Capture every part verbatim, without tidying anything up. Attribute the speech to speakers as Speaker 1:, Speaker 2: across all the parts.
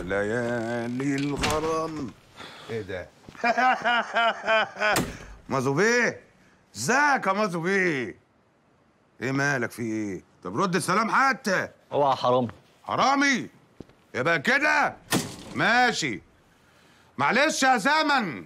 Speaker 1: يا ليالي الغرام. ايه ده؟ مازو بيه، ازيك يا مازو بيه؟ ايه مالك في ايه؟ طب رد السلام حتى.
Speaker 2: اوعى حرامي.
Speaker 1: حرامي؟ يبقى كده ماشي. معلش يا زمن.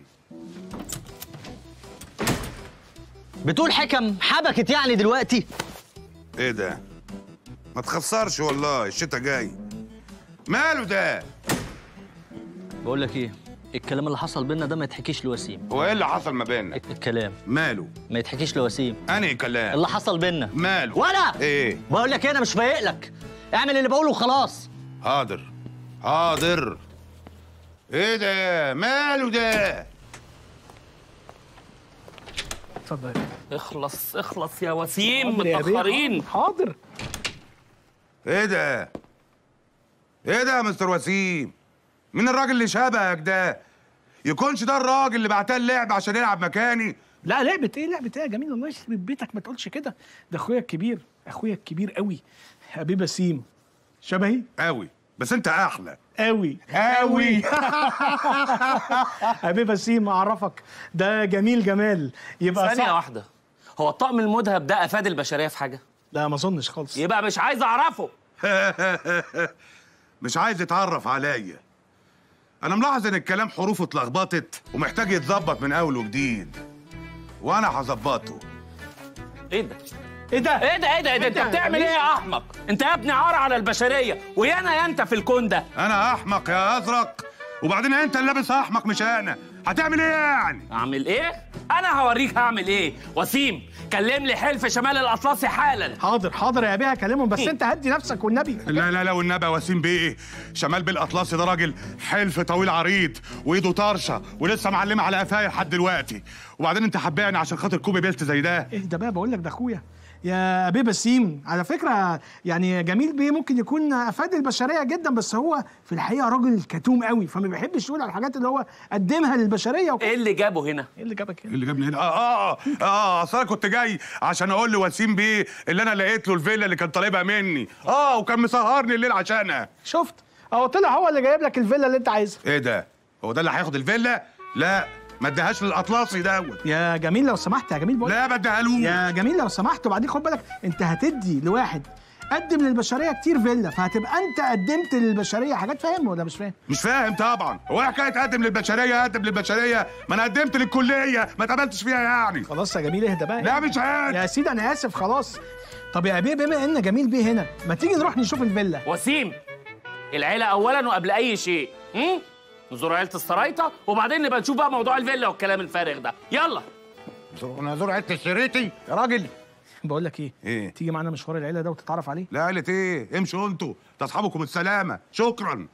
Speaker 2: بتقول حكم حبكت يعني دلوقتي؟
Speaker 1: ايه ده؟ ما تخسرش والله، الشتا جاي. ماله ده؟
Speaker 2: بقول لك ايه، الكلام اللي حصل بينا ده ما يتحكيش لوسيم.
Speaker 1: هو ايه اللي حصل ما بيننا؟
Speaker 2: الكلام
Speaker 1: ماله؟
Speaker 2: ما يتحكيش لوسيم.
Speaker 1: انهي كلام؟
Speaker 2: اللي حصل بينا.
Speaker 1: ماله؟
Speaker 2: ولا
Speaker 1: ايه؟
Speaker 2: بقول لك ايه، انا مش فايق لك. اعمل اللي بقوله وخلاص.
Speaker 1: حاضر حاضر. ايه ده؟ ماله ده؟
Speaker 3: اتفضل.
Speaker 4: اخلص اخلص يا وسيم،
Speaker 3: حاضر يا بيه،
Speaker 4: متأخرين.
Speaker 3: حاضر.
Speaker 1: ايه ده؟ ايه ده يا مستر وسيم؟ مين الراجل اللي شبهك ده؟ يكونش ده الراجل اللي بعتها اللعب عشان يلعب مكاني؟
Speaker 3: لا لعبة ايه لعبة ايه يا جميل، الله يخرب بيتك ما تقولش كده. ده اخويا الكبير، اخويا الكبير قوي، حبيب وسيم. شبهي؟
Speaker 1: قوي، بس انت احلى.
Speaker 3: قوي
Speaker 1: قوي.
Speaker 3: حبيب وسيم اعرفك، ده جميل جمال. يبقى
Speaker 4: ثانية
Speaker 3: صح.
Speaker 4: واحدة، هو الطقم المذهب ده افاد البشرية في حاجة؟
Speaker 3: لا ما اظنش خالص.
Speaker 4: يبقى مش عايز اعرفه.
Speaker 1: مش عايز يتعرف عليا. انا ملاحظ ان الكلام حروفه اتلخبطت ومحتاج يتظبط من اول وجديد، وانا هظبطه.
Speaker 4: ايه ده؟
Speaker 3: ايه ده؟
Speaker 4: ايه ده ايه ده ايه ده؟ انت بتعمل ايه يا احمق؟ انت يا ابني عار على البشرية، ويا انا يا انت في الكون ده.
Speaker 1: انا احمق يا ازرق؟ وبعدين انت اللي لابس احمق مش انا. هتعمل ايه يعني؟
Speaker 4: اعمل ايه؟ انا هوريك هعمل ايه. وسيم كلم لي حلف شمال الاطلسي حالا.
Speaker 3: حاضر حاضر يا بيه هكلمهم، بس انت هدي نفسك والنبي.
Speaker 1: لا لا لا والنبي يا وسيم بيه، شمال بالاطلسي ده راجل حلف طويل عريض وايده طرشه ولسه معلمه على قفايا لحد دلوقتي. وبعدين انت حباني عشان خاطر كوبي بيلت زي ده؟
Speaker 3: ايه ده بقى، بقول لك ده اخويا يا بيه بسيم. على فكره يعني جميل بيه ممكن يكون افاد البشريه جدا، بس هو في الحقيقه راجل كتوم قوي، فما بيحبش يقول على الحاجات اللي هو قدمها للبشريه وكده.
Speaker 4: ايه اللي جابه هنا؟
Speaker 3: ايه اللي جابك
Speaker 1: ايه
Speaker 3: هنا؟
Speaker 1: اللي جابني هنا؟ اه اه اه اصل انا كنت جاي عشان اقول لوسيم بيه اللي انا لقيت له الفيلا اللي كان طالبها مني. اه وكان مسهرني الليل عشانها.
Speaker 3: شفت اهو طلع هو اللي جايب لك الفيلا اللي انت عايزها.
Speaker 1: ايه ده؟ هو ده اللي هياخد الفيلا؟ لا ما اديهاش للاطلسي دوت.
Speaker 3: يا جميل لو سمحت يا جميل بقول
Speaker 1: لا ما اديهالوش.
Speaker 3: يا جميل لو سمحت. وبعدين خد بالك، انت هتدي لواحد قدم للبشريه كتير فيلا، فهتبقى انت قدمت للبشريه حاجات. فاهم ولا مش فاهم؟
Speaker 1: مش فاهم طبعا. هو ايه حكايه اقدم للبشريه؟ اقدم للبشريه؟ ما انا قدمت للكليه ما اتقبلتش فيها يعني.
Speaker 3: خلاص يا جميل اهدى بقى.
Speaker 1: لا مش هاد.
Speaker 3: يا سيدي انا اسف خلاص. طب يا بيه بما ان جميل بيه هنا، ما تيجي نروح نشوف الفيلا؟
Speaker 4: وسيم العيلة أولاً وقبل أي شيء. هم؟ نزور عيلة السرايطة وبعدين نبقى نشوف بقى موضوع الفيلا والكلام الفارغ ده. يلا.
Speaker 1: انا زور عيله الشريتي يا راجل.
Speaker 3: بقول لك ايه؟
Speaker 1: ايه؟
Speaker 3: تيجي معانا مشوار العيله ده وتتعرف عليه؟
Speaker 1: لا قالت ايه؟ امشوا انتوا، ده اصحابكم السلامه. شكرا.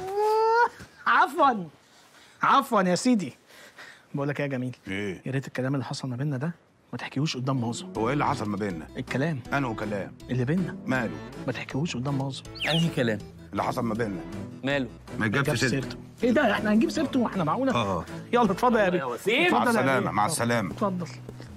Speaker 3: عفوا عفوا يا سيدي. بقول لك ايه يا جميل؟
Speaker 1: ايه؟
Speaker 3: يا ريت الكلام اللي حصل ما بيننا ده ما تحكيهوش قدام مازو.
Speaker 1: هو ايه اللي حصل ما بيننا؟
Speaker 3: الكلام
Speaker 1: انه كلام
Speaker 3: اللي بيننا
Speaker 1: ماله؟
Speaker 3: ما تحكيهوش قدام مازو.
Speaker 4: أنهي كلام؟
Speaker 1: اللي حصل ما بيننا
Speaker 4: ماله؟
Speaker 1: ما
Speaker 3: جاب
Speaker 1: يجيبش سيرته.
Speaker 3: سيرته. ايه ده، احنا هنجيب سيرته واحنا معقوله؟
Speaker 1: اه
Speaker 3: يلا اتفضل يا بيه.
Speaker 4: يا وسيم.
Speaker 1: مع
Speaker 3: اتفضل يا
Speaker 1: السلامه
Speaker 3: بيه.
Speaker 1: مع السلامه.
Speaker 3: اتفضل.